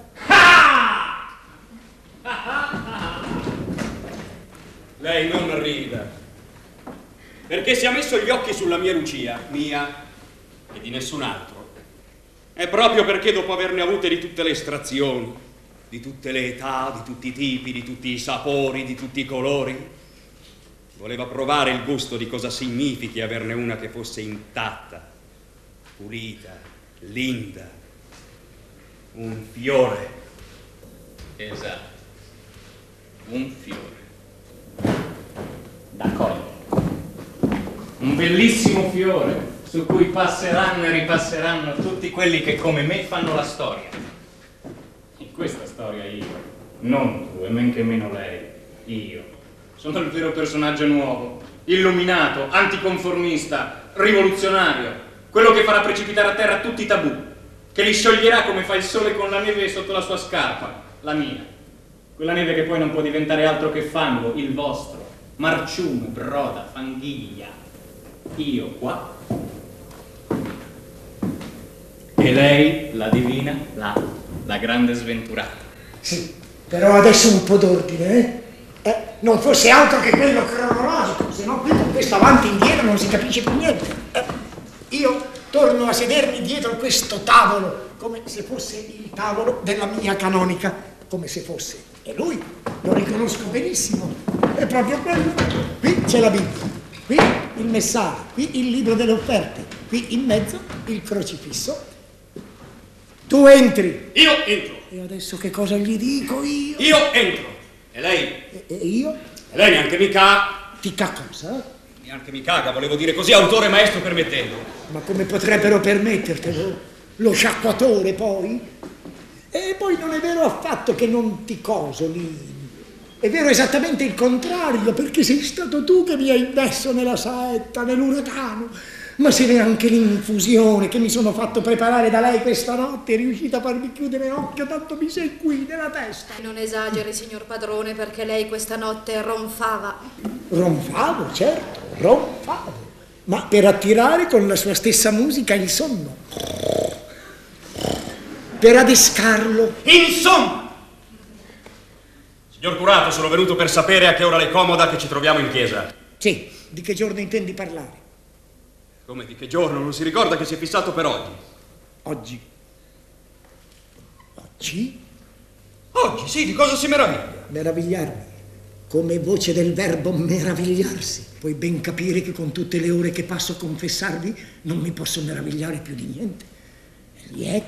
Lei non rida, perché se ha messo gli occhi sulla mia Lucia, mia e di nessun altro, è proprio perché dopo averne avute di tutte le estrazioni, di tutte le età, di tutti i tipi, di tutti i sapori, di tutti i colori, voleva provare il gusto di cosa significhi averne una che fosse intatta, pulita, linda, un fiore. Esatto, un fiore da cogliere, un bellissimo fiore su cui passeranno e ripasseranno tutti quelli che come me fanno la storia. In questa storia io, non tu e men che meno lei, io, sono il vero personaggio nuovo, illuminato, anticonformista, rivoluzionario, quello che farà precipitare a terra tutti i tabù, che li scioglierà come fa il sole con la neve sotto la sua scarpa, la mia. Quella neve che poi non può diventare altro che fango, il vostro, marciume, broda, fanghiglia. Io qua. E lei, la divina, là, la grande sventurata. Sì, però adesso un po' d'ordine, non fosse altro che quello cronologico, se no qui con questo avanti e indietro non si capisce più niente. Io torno a sedermi dietro questo tavolo, come se fosse il tavolo della mia canonica, come se fosse. E lui, lo riconosco benissimo, è proprio quello. Qui c'è la Bibbia, qui il messaggio, qui il libro delle offerte, qui in mezzo il crocifisso. Tu entri. Io entro. E adesso che cosa gli dico io? Io entro. E lei? E io? E lei neanche mi caga. Ti cosa? Neanche mi caga, volevo dire così, autore maestro permettendo. Ma come potrebbero permettertelo? Lo sciacquatore poi? E poi non è vero affatto che non ti cosoli. È vero esattamente il contrario, perché sei stato tu che mi hai messo nella saetta, nell'uragano. Ma se neanche l'infusione che mi sono fatto preparare da lei questa notte è riuscita a farmi chiudere occhio, tanto mi sei qui nella testa. Non esageri, signor padrone, perché lei questa notte ronfava. Ronfavo, certo, ronfavo, ma per attirare con la sua stessa musica il sonno, per adescarlo. Insomma! Signor curato, sono venuto per sapere a che ora le comoda che ci troviamo in chiesa. Sì, di che giorno intendi parlare? Come di che giorno? Non si ricorda che si è fissato per oggi? Oggi? Oggi? Oggi, sì, di cosa si meraviglia? Meravigliarmi, come voce del verbo meravigliarsi. Puoi ben capire che con tutte le ore che passo a confessarvi non mi posso meravigliare più di niente. Egli è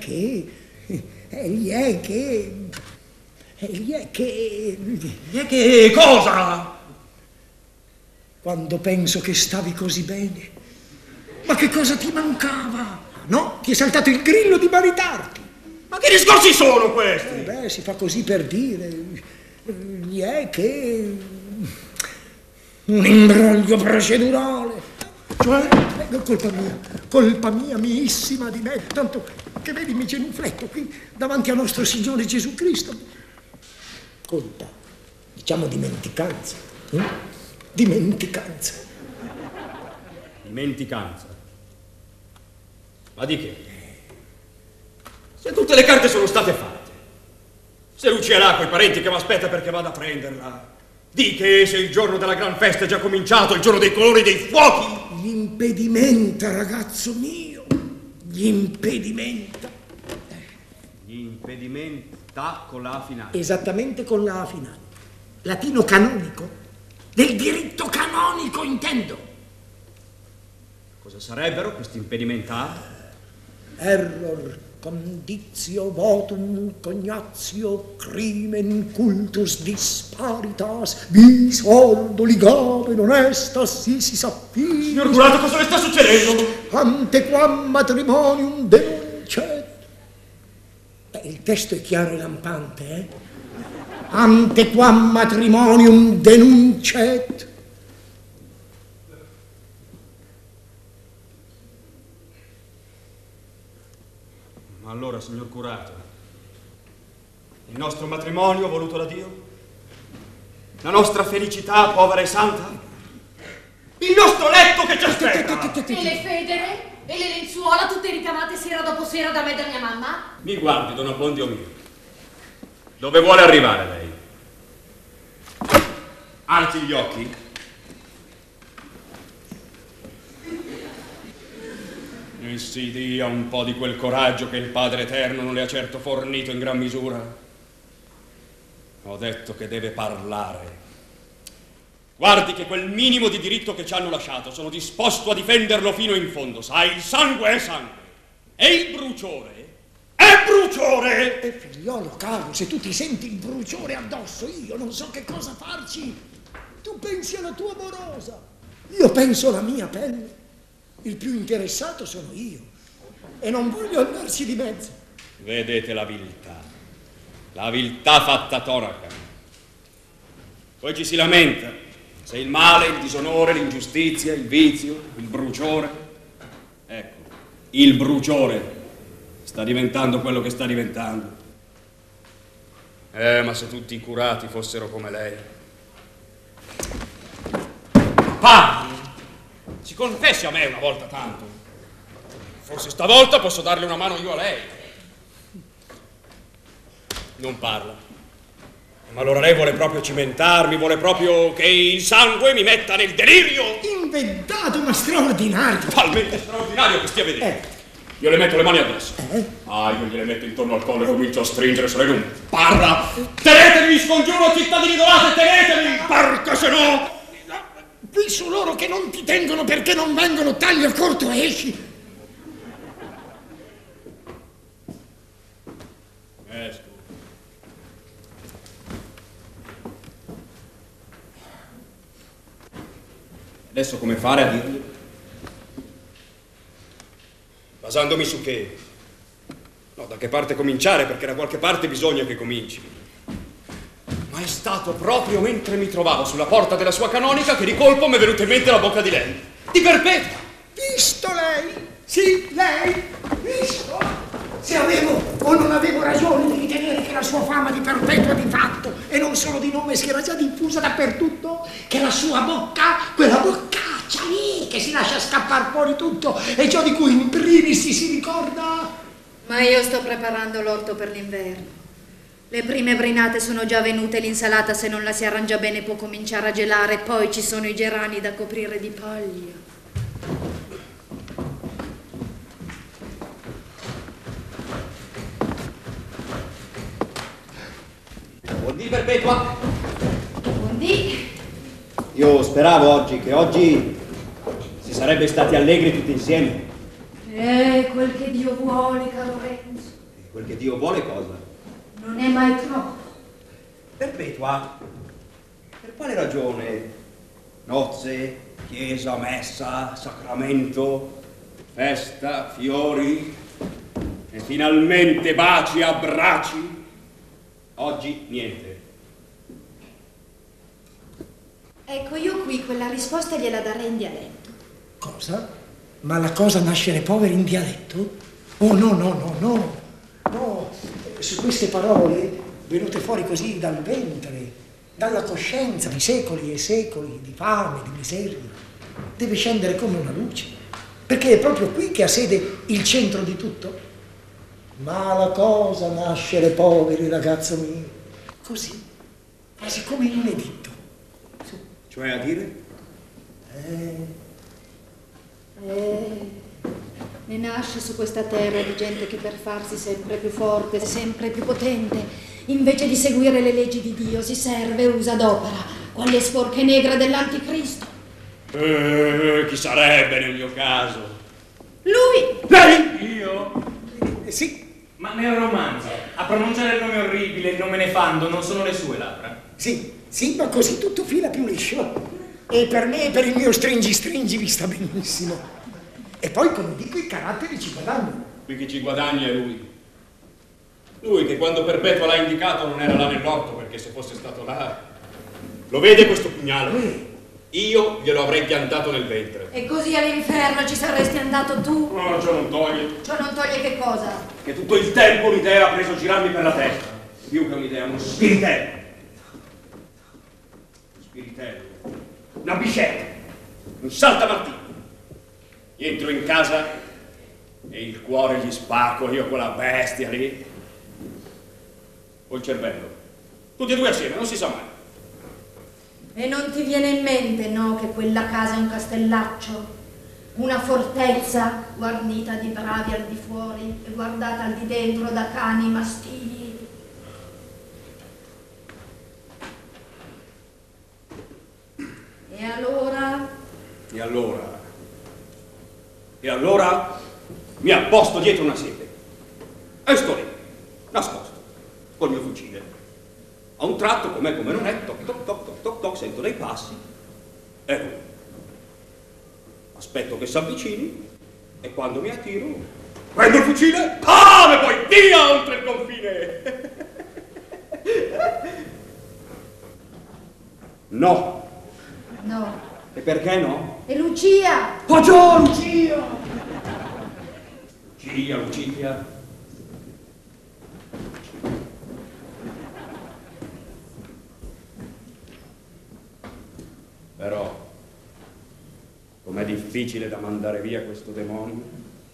che cosa? Quando penso che stavi così bene. Ma che cosa ti mancava? No? Ti è saltato il grillo di maritarti. Ma che discorsi sono questi? Si fa così per dire. Gli è che un imbroglio procedurale. Cioè, colpa mia miissima di me, tanto che vedi mi genufletto qui davanti a nostro Signore Gesù Cristo. Colpa, diciamo dimenticanza. Dimenticanza. Dimenticanza? Ma di che? Se tutte le carte sono state fatte, se Lucia è là coi parenti che mi aspetta perché vada a prenderla, di che se il giorno della gran festa è già cominciato, il giorno dei colori e dei fuochi. Gli impedimenta, ragazzo mio, gli impedimenta. Gli impedimenta con la A finale. Esattamente con la A finale. Latino canonico, del diritto canonico intendo. Cosa sarebbero questi impedimenta? Error, conditio, votum, cognatio, crimen, cultus, disparitas, bis, ordo, ligame, honestas, si sappis. Signor Curato, cosa le sta succedendo? Antequam matrimonium denuncet. Il testo è chiaro e lampante, eh? Antequam matrimonium denuncet. Ma allora, signor Curato, il nostro matrimonio voluto da Dio? La nostra felicità povera e santa? Il nostro letto che ci aspetta! E le federe? E le lenzuola tutte ricamate sera dopo sera da me e da mia mamma? Mi guardi, don Abbondio mio. Dove vuole arrivare lei? Alzi gli occhi. E si dia un po' di quel coraggio che il Padre Eterno non le ha certo fornito in gran misura. Ho detto che deve parlare. Guardi che quel minimo di diritto che ci hanno lasciato sono disposto a difenderlo fino in fondo. Sai, il sangue è sangue. E il bruciore è bruciore! Figliolo caro, se tu ti senti il bruciore addosso, io non so che cosa farci. Tu pensi alla tua morosa, io penso alla mia pelle. Il più interessato sono io e non voglio andarci di mezzo. Vedete la viltà fatta tonaca. Poi ci si lamenta se il male, il disonore, l'ingiustizia, il vizio, il bruciore. Ecco, il bruciore sta diventando quello che sta diventando. Ma se tutti i curati fossero come lei. Parli! Si confessi a me una volta tanto. Forse stavolta posso darle una mano io a lei. Non parla. Ma allora lei vuole proprio cimentarmi, vuole proprio che il sangue mi metta nel delirio? Inventato, ma straordinario. Talmente straordinario che stia vedendo. Io le metto le mani addosso. Io gliele metto intorno al collo e comincio a stringere, se lei non parla. Tenetevi, scongiuro, cittadini dorati, tenetevi, perché se no... Visto loro che non ti tengono perché non vengono, taglia corto e esci. Esco. Adesso come fare a dirgli? Basandomi su che? No, da che parte cominciare, perché da qualche parte bisogna che cominci. Ma è stato proprio mentre mi trovavo sulla porta della sua canonica che di colpo mi è venuta in mente la bocca di lei. Di Perpetua! Visto lei? Sì, lei? Visto? Se avevo o non avevo ragione di ritenere che la sua fama di Perpetua di fatto e non solo di nome si era già diffusa dappertutto, che la sua bocca, quella boccaccia lì che si lascia scappar fuori tutto e ciò di cui in primis si ricorda. Ma io sto preparando l'orto per l'inverno. Le prime brinate sono già venute, l'insalata se non la si arrangia bene può cominciare a gelare, poi ci sono i gerani da coprire di paglia. Buondì Perpetua! Buondì! Io speravo oggi che oggi si sarebbe stati allegri tutti insieme. Quel che Dio vuole, caro Renzo. Quel che Dio vuole cosa? Non è mai troppo. Perpetua, per quale ragione? Nozze, chiesa, messa, sacramento, festa, fiori e finalmente baci e abbracci. Oggi niente. Ecco, io qui quella risposta gliela darei in dialetto. Cosa? cosa? Ma la cosa nascere poveri in dialetto? Oh no. Su queste parole venute fuori così dal ventre, dalla coscienza di secoli e secoli di fame, di miseria, deve scendere come una luce, perché è proprio qui che ha sede il centro di tutto. Ma la cosa nascere poveri, ragazzo mio, così, quasi come in un editto. Cioè a dire? Ne nasce su questa terra di gente che per farsi sempre più forte, sempre più potente, invece di seguire le leggi di Dio, si serve e usa d'opera, quale sporche negra dell'anticristo. Chi sarebbe nel mio caso? Lui! Lei? Io? Sì, Ma nel romanzo, a pronunciare il nome orribile, il nome nefando, non sono le sue labbra. sì, ma così tutto fila più liscio. E per me e per il mio stringi vi sta benissimo. E poi, come dico, i caratteri ci guadagnano. Qui chi ci guadagna è lui. Lui che quando Perpetua l'ha indicato non era là nell'orto, perché se fosse stato là... Lo vede questo pugnale? Io glielo avrei piantato nel ventre. E così all'inferno ci saresti andato tu? No, ciò non toglie. Ciò non toglie che cosa? Che tutto il tempo un'idea ha preso a girarmi per la testa. Più che un'idea, uno spiritello. Un spiritello. Una biscetta. Un saltamartino. Entro in casa e il cuore gli spacco, io quella bestia lì. O il cervello. Tutti e due assieme, non si sa mai. E non ti viene in mente, no, che quella casa è un castellaccio? Una fortezza guarnita di bravi al di fuori e guardata al di dentro da cani mastini? E allora? E allora mi apposto dietro una siepe e sto lì, nascosto, col mio fucile. A un tratto, com'è come non è, toc toc toc toc toc toc, sento dei passi e lui. Aspetto che si avvicini e quando mi attiro, prendo il fucile, e poi via oltre il confine. No. No. E perché no? E Lucia? Oh già, Lucia! Lucia. Però, com'è difficile da mandare via questo demonio.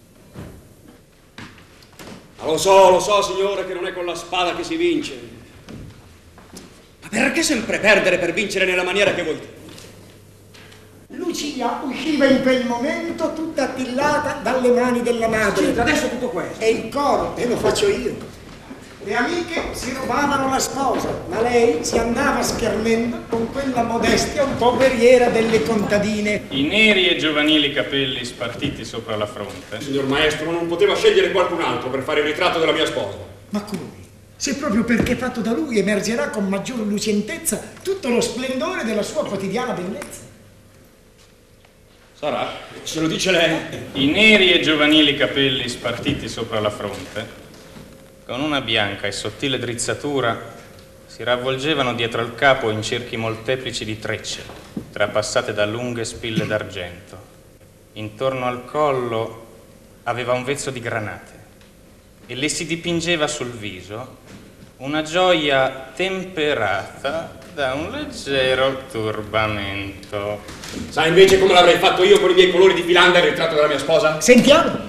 Ma lo so, signore, che non è con la spada che si vince. Ma perché sempre perdere per vincere nella maniera che vuoi te? Lucia usciva in quel momento tutta attillata dalle mani della madre. Sì, adesso tutto questo. E il coro, te lo faccio io. Le amiche si rubavano la sposa, ma lei si andava schernendo con quella modestia un po' guerriera delle contadine. I neri e giovanili capelli spartiti sopra la fronte. Signor maestro, non poteva scegliere qualcun altro per fare il ritratto della mia sposa. Ma come? Se proprio perché fatto da lui emergerà con maggior lucientezza tutto lo splendore della sua quotidiana bellezza. Sarà, se lo dice lei. I neri e giovanili capelli spartiti sopra la fronte, con una bianca e sottile drizzatura, si ravvolgevano dietro il capo in cerchi molteplici di trecce, trapassate da lunghe spille d'argento. Intorno al collo aveva un vezzo di granate e le si dipingeva sul viso una gioia temperata da un leggero turbamento. Sa invece come l'avrei fatto io con i miei colori di filanda il ritratto della mia sposa? Sentiamo.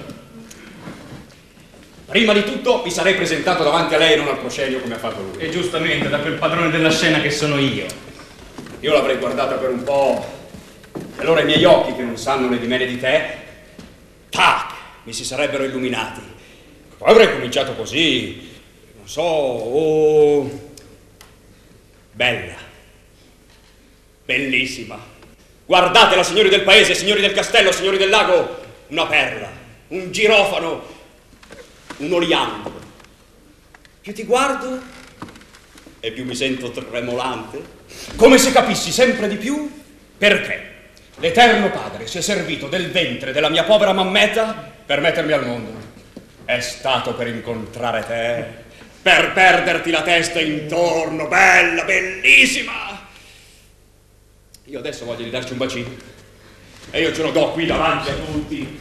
Prima di tutto mi sarei presentato davanti a lei e non al proscenio come ha fatto lui. E giustamente, da quel padrone della scena che sono io. Io l'avrei guardata per un po'. E allora i miei occhi, che non sanno né di me né di te, tac, mi si sarebbero illuminati. Poi avrei cominciato così, non so, bella, bellissima. Guardatela, signori del paese, signori del castello, signori del lago, una perla, un girofano, un oliandro. Più ti guardo e più mi sento tremolante, come se capissi sempre di più perché l'Eterno Padre si è servito del ventre della mia povera mammetta per mettermi al mondo. È stato per incontrare te, per perderti la testa intorno, bella, bellissima. Io adesso voglio di darci un bacino. E io ce lo do qui davanti a tutti.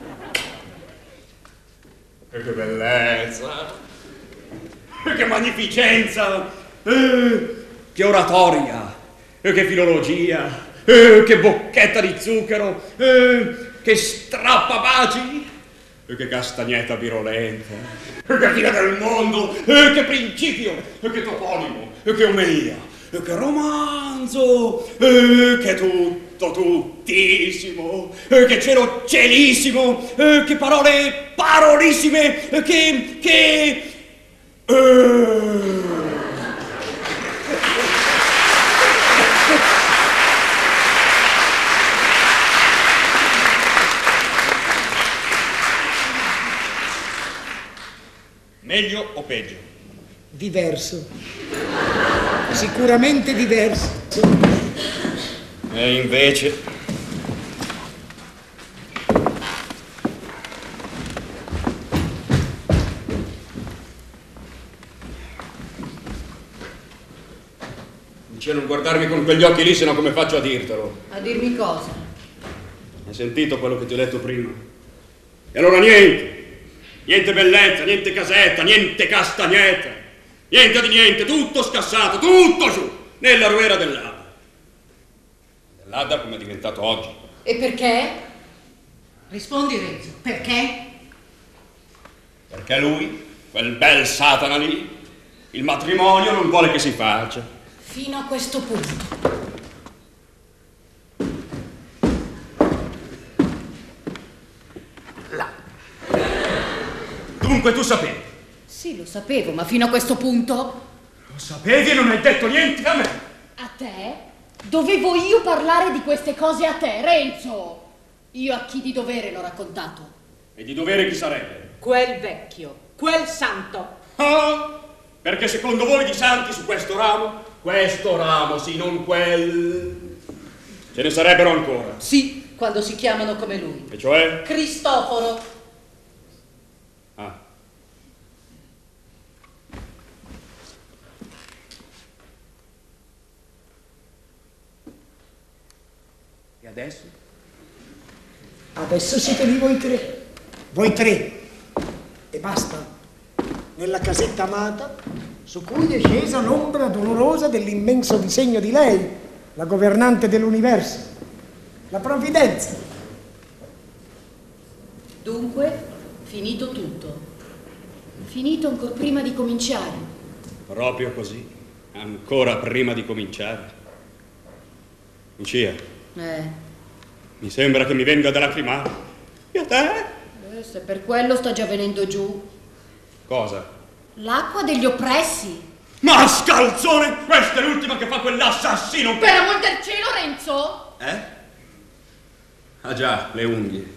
E che bellezza! E che magnificenza! Che oratoria! E che filologia! Che bocchetta di zucchero! Che strappabaci! E che castagnetta virolenta! E che fine del mondo! E che principio! E che toponimo! E che omelia! E che romanzo! E che tutto, tuttissimo! E che cielo cielissimo! E che parole parolissime! E che... Meglio o peggio? Diverso. Sicuramente diverso. E invece... Dice non guardarmi con quegli occhi lì, sennò come faccio a dirtelo? A dirmi cosa? Hai sentito quello che ti ho detto prima? E allora niente! Niente bellezza, niente casetta, niente castagnetta, niente di niente, tutto scassato, tutto giù, nella ruera dell'Adda. Dell'Adda come è diventato oggi. E perché? Rispondi, Renzo, perché? Perché lui, quel bel Satana lì, il matrimonio non vuole che si faccia. Fino a questo punto. Dunque tu sapevi. Sì, lo sapevo, ma fino a questo punto? Lo sapevi e non hai detto niente a me. A te? Dovevo io parlare di queste cose a te, Renzo? Io a chi di dovere l'ho raccontato? E di dovere chi sarebbe? Quel vecchio, quel santo. Ah, perché secondo voi di santi su questo ramo, sì, non quel... Ce ne sarebbero ancora. Sì, quando si chiamano come lui. E cioè? Cristoforo. Ah. E adesso? Adesso siete lì voi tre. Voi tre. E basta. Nella casetta amata, su cui è scesa l'ombra dolorosa dell'immenso disegno di lei, la governante dell'universo, la provvidenza. Dunque, finito tutto. Finito ancora prima di cominciare. Proprio così, ancora prima di cominciare. Lucia, mi sembra che mi venga da lacrimare. E a te? Se per quello sta già venendo giù. Cosa? L'acqua degli oppressi. Ma scalzone! Questa è l'ultima che fa quell'assassino! Per amor del cielo, Renzo! Ah già, le unghie.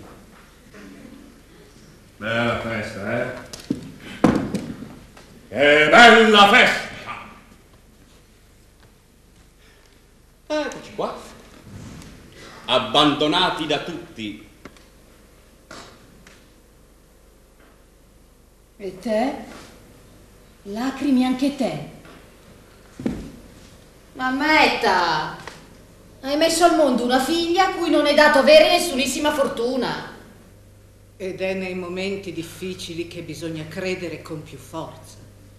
Bella festa, Che bella festa! Eccoci qua. Abbandonati da tutti. E te? Lacrimi anche te. Mammetta! Hai messo al mondo una figlia a cui non è dato avere nessunissima fortuna. Ed è nei momenti difficili che bisogna credere con più forza.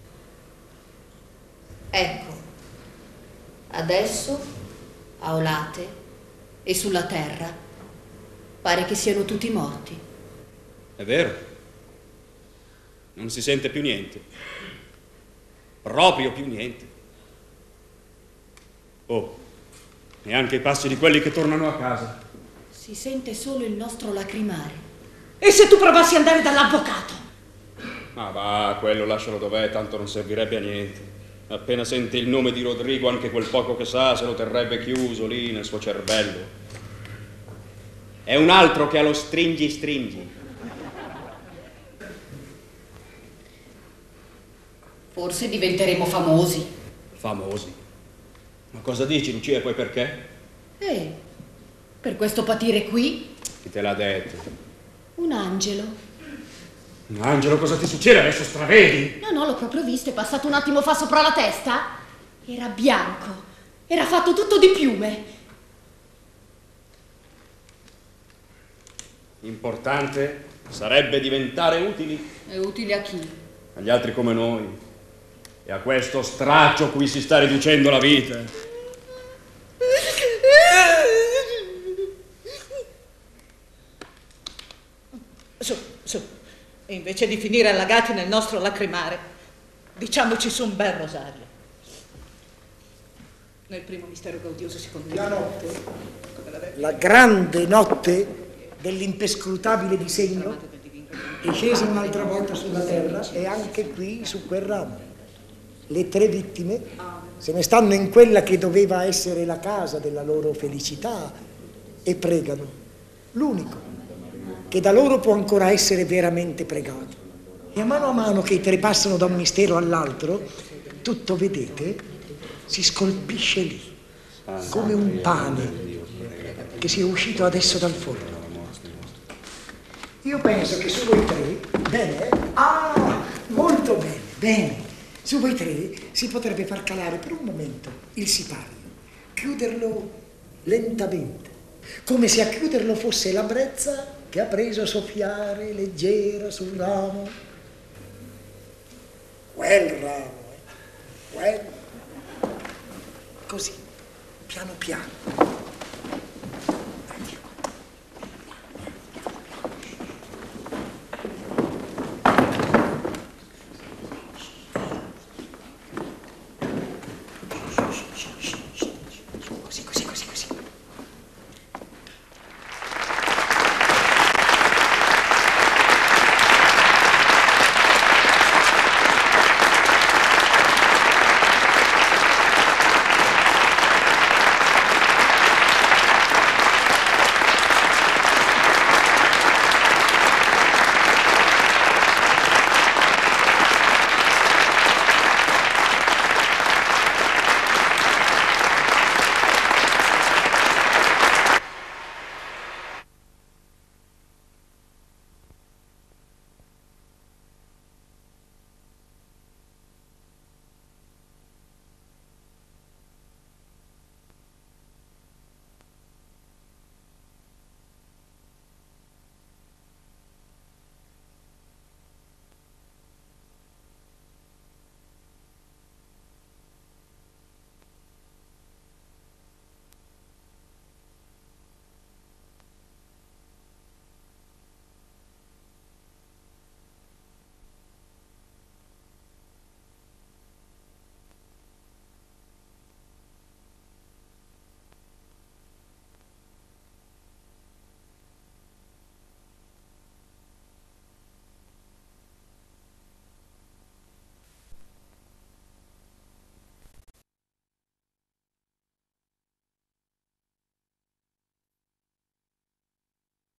Ecco, adesso, a Olate e sulla terra, pare che siano tutti morti. È vero. Non si sente più niente. Proprio più niente. Oh, neanche i passi di quelli che tornano a casa. Si sente solo il nostro lacrimare. E se tu provassi ad andare dall'avvocato? Ma va, quello lascialo dov'è, tanto non servirebbe a niente. Appena sente il nome di Rodrigo, anche quel poco che sa se lo terrebbe chiuso lì nel suo cervello. È un altro che ha lo stringi. Forse diventeremo famosi. Famosi? Ma cosa dici, Lucia, e poi perché? Per questo patire qui? Chi te l'ha detto? Un angelo. Un angelo, cosa ti succede? Adesso stravedi? No, l'ho proprio visto, è passato un attimo fa sopra la testa. Era bianco, era fatto tutto di piume. Importante sarebbe diventare utili. E utili a chi? Agli altri come noi. E a questo straccio cui si sta riducendo la vita. Su. E invece di finire allagati nel nostro lacrimare, diciamoci su un bel rosario. Nel primo mistero gaudioso si conclude. La notte, la grande notte dell'impescrutabile disegno, è scesa un'altra volta sulla terra e anche qui su quel ramo. Le 3 vittime se ne stanno in quella che doveva essere la casa della loro felicità e pregano. L'unico che da loro può ancora essere veramente pregato. E a mano che i 3 passano da un mistero all'altro, tutto, vedete, si scolpisce lì, come un pane che sia uscito adesso dal forno. Io penso che su voi 3, bene, molto bene, bene, su voi 3 si potrebbe far calare per un momento il sipario, chiuderlo lentamente, come se a chiuderlo fosse la brezza che ha preso a soffiare leggera sul ramo. Quel ramo, così, piano piano.